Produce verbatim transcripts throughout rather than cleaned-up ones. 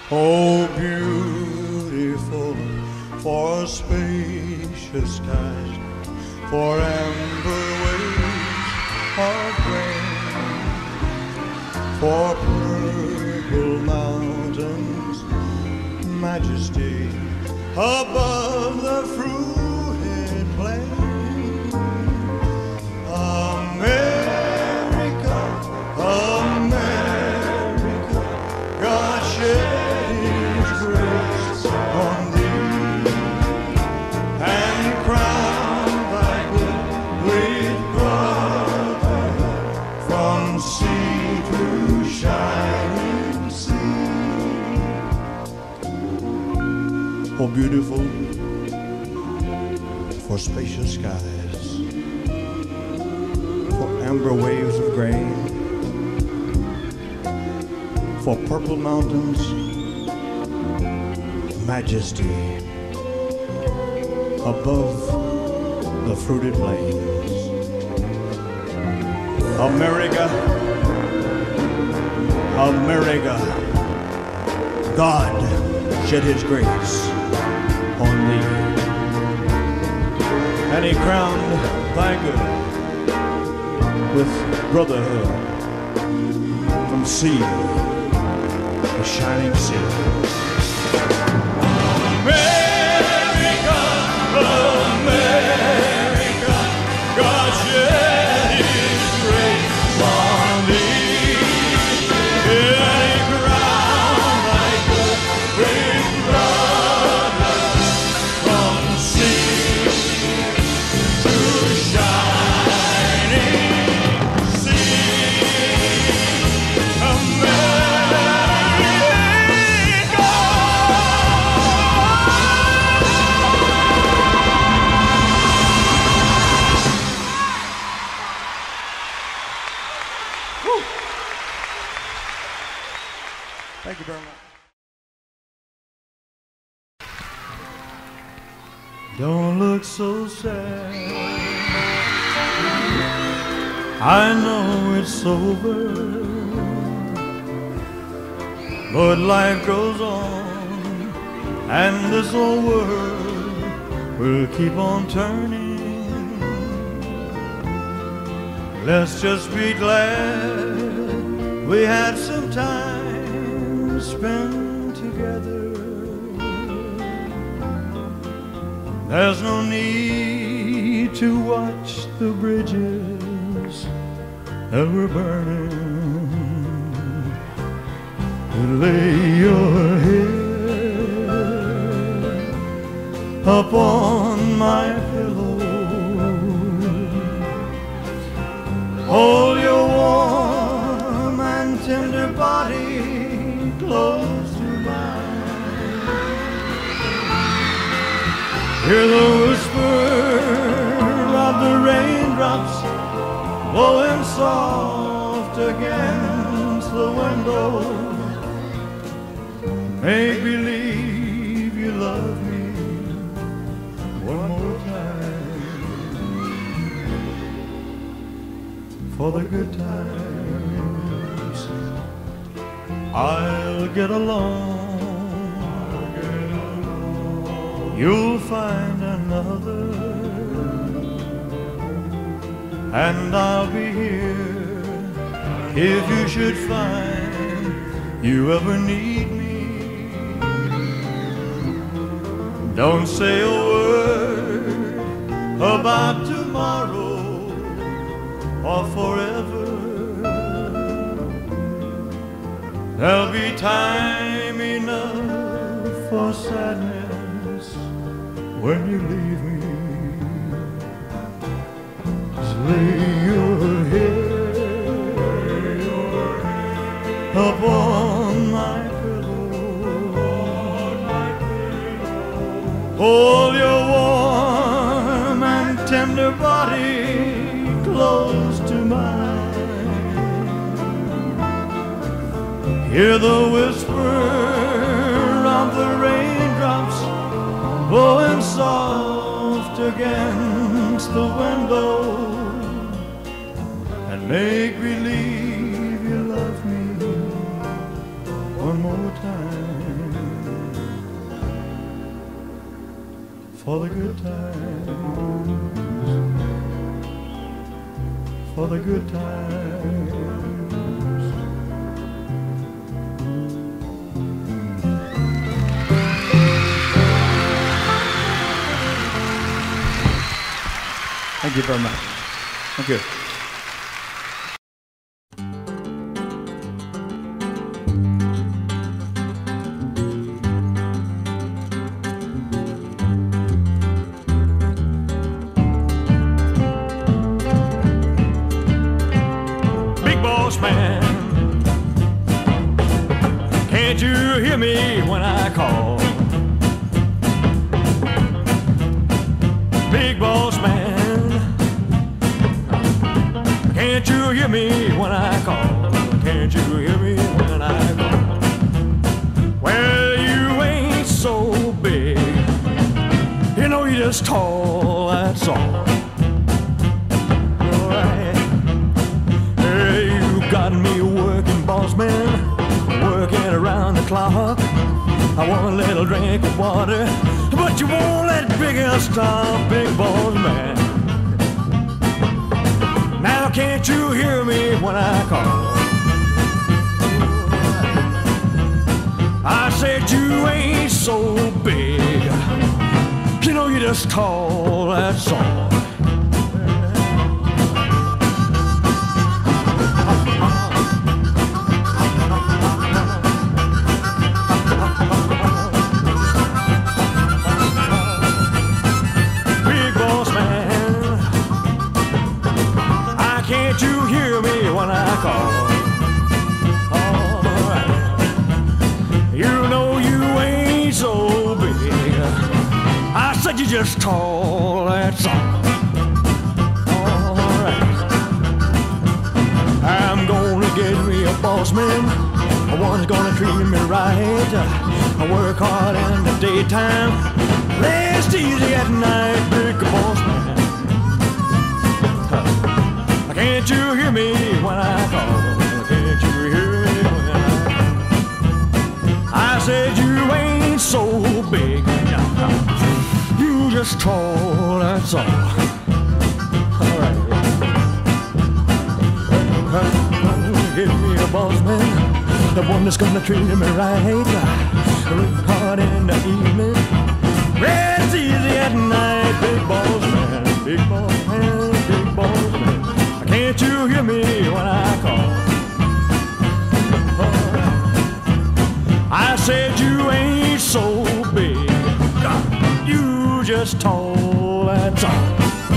Oh, beautiful for spacious skies, for amber waves of grain, for purple mountains, majesty above the fruited plain. America, America, God shed His grace on thee, and crown thy good with brotherhood from sea to shining sea. Oh, beautiful for spacious skies, for amber waves of grain, for purple mountains, majesty above the fruited plains. America, America, God shed His grace on thee, and He crowned thy good with brotherhood from sea to shining sea. America, America, God shed His grace on thee, and He crowned thy good with brotherhood from sea to shining. Thank you very much. Don't look so sad, I know it's over, but life goes on, and this old world will keep on turning. Let's just be glad we had some time spent together. There's no need to watch the bridges that were burning. Lay your head upon my pillow, hold your warm and tender body close to mine. Hear the whisper of the raindrops blowing soft against the window. Make believe you love me one more time, for the good times I'll get along. You'll find another, and I'll be here if you should find you ever need me. Don't say a word about tomorrow or forever. There'll be time enough for sadness when you leave me. Just lay your head upon my hold your warm and tender body close to mine. Hear the whisper of the raindrops blowing soft against the window, and make believe you love me one more time, for the good times, for the good times. Thank you very much. Thank you. Big boss man, can't you hear me when I call? Big boss man, can't you hear me when I call? Can't you hear me when I call? Well, you ain't so big, you know you're just tall, that's all. Alright, hey, you got me working, boss man, working around the clock. I want a little drink of water, but you won't let big girl stop, big boss man. Now can't you hear me when I call? I said you ain't so big, you know you're just tall, that's all. Big boss man, can't you hear me when I call? Alright, you know you ain't so big, I said you're just tall, that's all. Alright, I'm gonna get me a boss man, one's gonna treat me right. I work hard in the daytime, rest easy at night, big boss man. Can't you hear me when I call? Can't you hear me when I call? I said you ain't so big, you just tall, that's all. Alright, give me a boss man, the one that's gonna treat me right. Work hard in the evening, rest easy at night, big boss man, big boss man, big boss man. Can't you hear me when I call? Oh, I said you ain't so big, you just tall, that's all.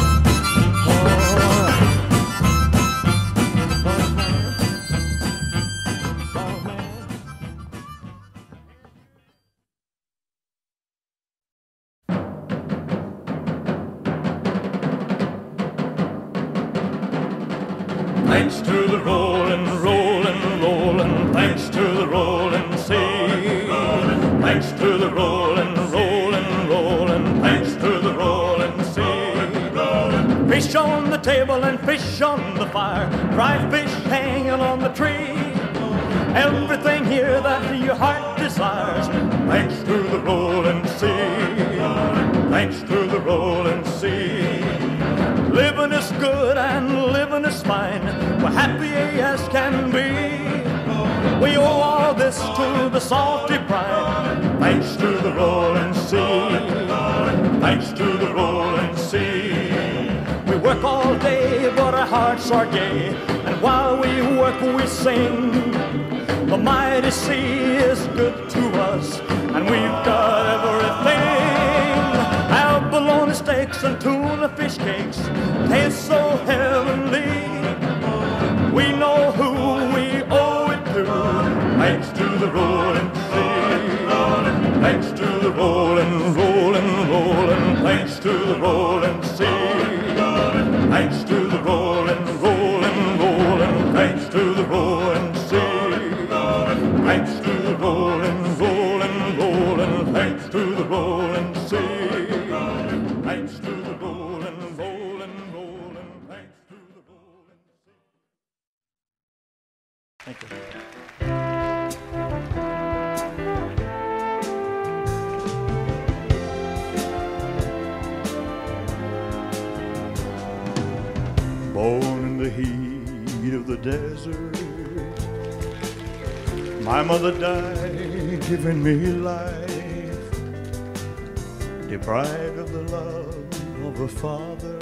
Thanks to the rolling, rolling, rolling, thanks to the rolling sea. Thanks to the rolling, rolling, rolling, thanks to the rolling sea. Fish on the table and fish on the fire, dry fish hanging on the tree. Everything here that your heart desires, thanks to the rolling sea. Thanks to the rolling sea. Living is good and living is fine, we're happy as can be. We owe all this to the salty brine, thanks to the rolling sea. Thanks to the rolling sea. We work all day but our hearts are gay, and while we work we sing. The mighty sea is good to us, and we've got everything. Bologna steaks and tuna fish cakes taste so heavenly. We know who we owe it to, thanks to the rolling sea. Thanks to the rolling, rolling, rolling, thanks to the rolling sea. Thanks to the rolling, rolling, rolling, thanks to the rolling sea. Thanks to the rolling, rolling, rolling, thanks to the rolling sea. Thanks to the rolling, rolling, rolling, thanks to the rolling sea. Thank you. born in the heat of the desert. My mother died giving me life, deprived of the love of a father,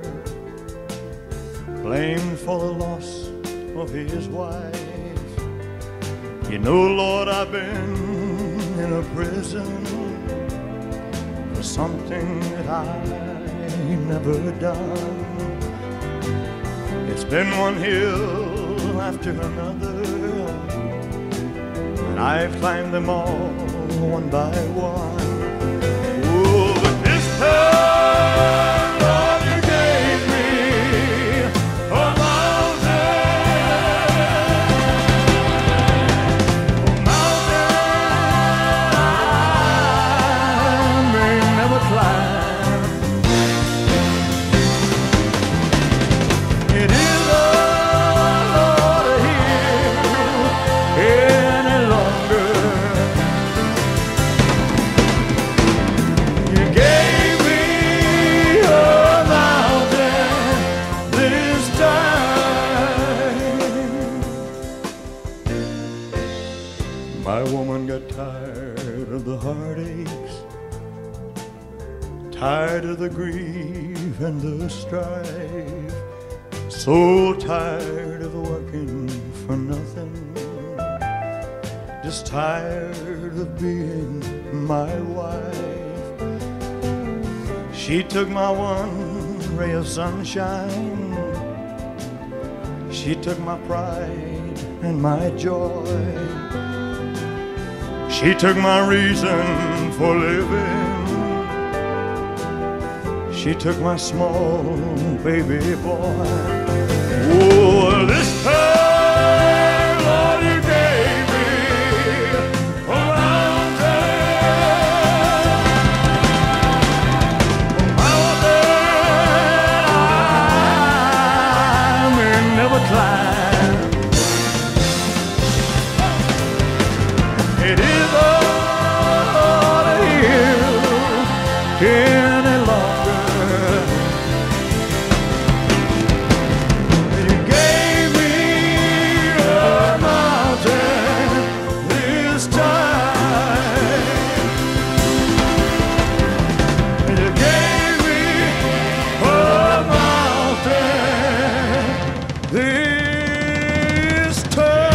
blamed for the loss of his wife. You know, Lord, I've been in a prison for something that I never done. It's been one hill after another, and I've climbed them all one by one. Oh, but this time, Lord, you gave me a mountain, a mountain I may never climb. It is tired of the heartaches, tired of the grief and the strife, so tired of working for nothing, just tired of being my wife. She took my one ray of sunshine, she took my pride and my joy, she took my reason for living, she took my small baby boy. Oh, this time, Lord, you gave me a mountain, a mountain I may never climb. It is any longer. You gave me a mountain this time. You gave me a mountain this time.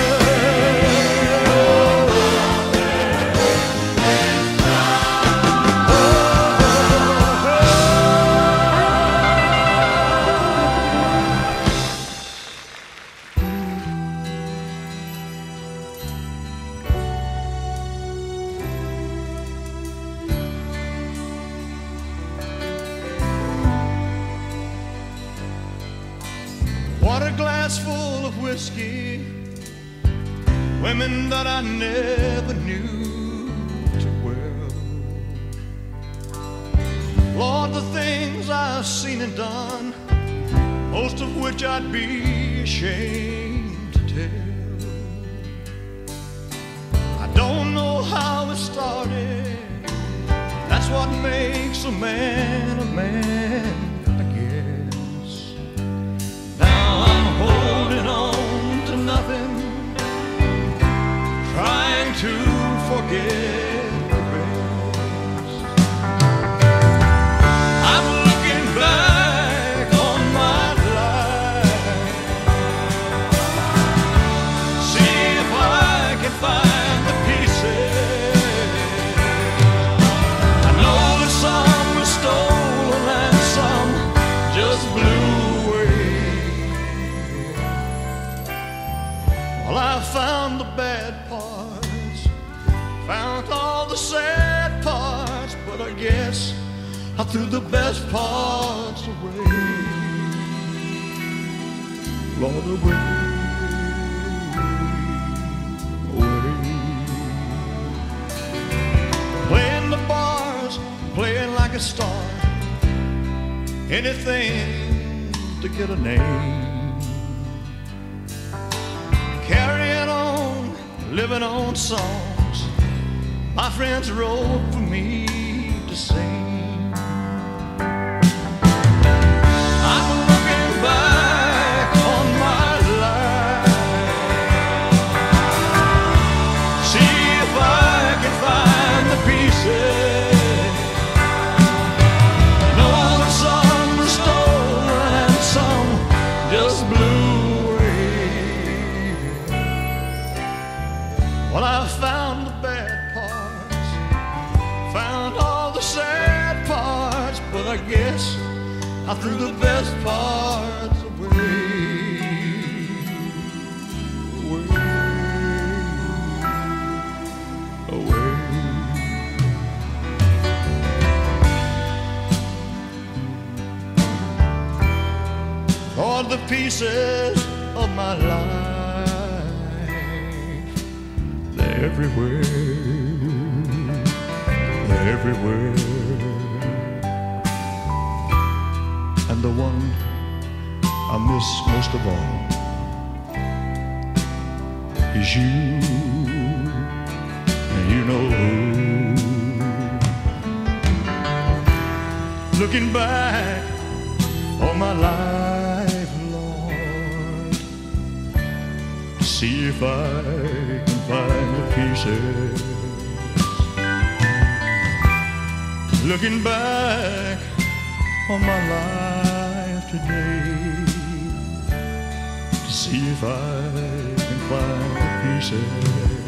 Water glass full of whiskey, women that I never knew too well. Lord, the things I've seen and done, most of which I'd be ashamed to tell. I don't know how it started, that's what makes a man a man. Holding on to nothing, trying to forget the rest. I'm looking back on my life, see if I can find the pieces. I know that some were stolen and some just blew. Well, I found the bad parts, found all the sad parts, but I guess I threw the best parts away. Lord, away, away. Playing the bars, playing like a star, anything to get a name. Carrying on, living on songs my friends wrote for me to sing. I'm looking back guess I threw the best parts away, away, away. All the pieces of my life, they're everywhere, they're everywhere. And the one I miss most of all is you, and you know who. Looking back on my life, Lord, see if I can find the pieces. Looking back on my life today, to see if I can find the pieces.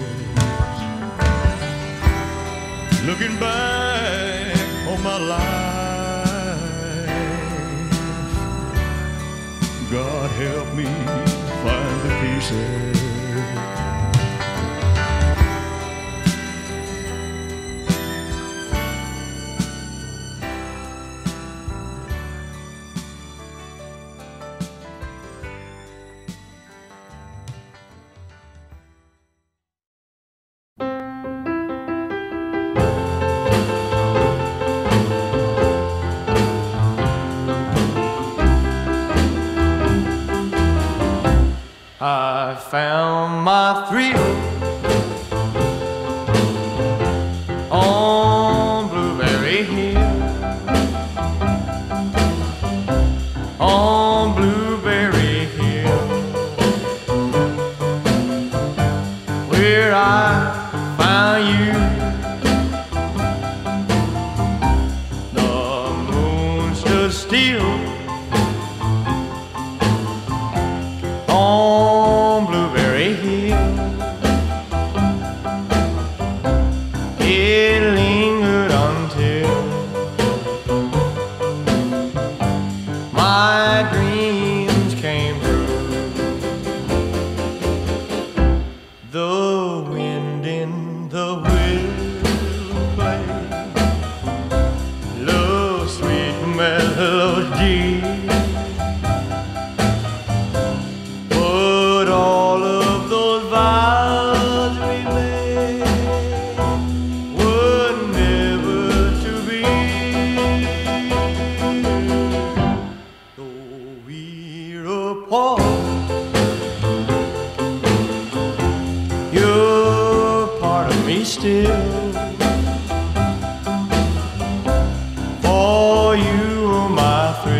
Looking back on my life, God help me find the pieces. I found my thrill on Blueberry Hill, on Blueberry Hill, where I found you. The moon stood still on Blueberry Hill. It lingered until my dreams came true. The wind in the willow play, love's sweet melody. You're part of me still, for you are my thrill.